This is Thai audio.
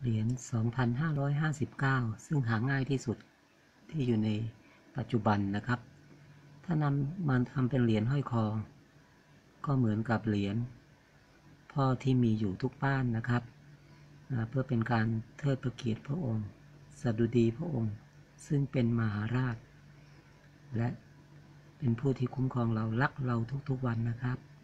เหรียญ 2,559 ซึ่งหาง่ายที่สุดที่อยู่ในปัจจุบันนะครับถ้านำมันทำเป็นเหรียญห้อยคอก็เหมือนกับเหรียญพ่อที่มีอยู่ทุกบ้านนะครับเพื่อเป็นการเทิดพระเกียรติพระองค์สดุดีพระองค์ซึ่งเป็นมหาราชและเป็นผู้ที่คุ้มครองเรารักเราทุกๆวันนะครับ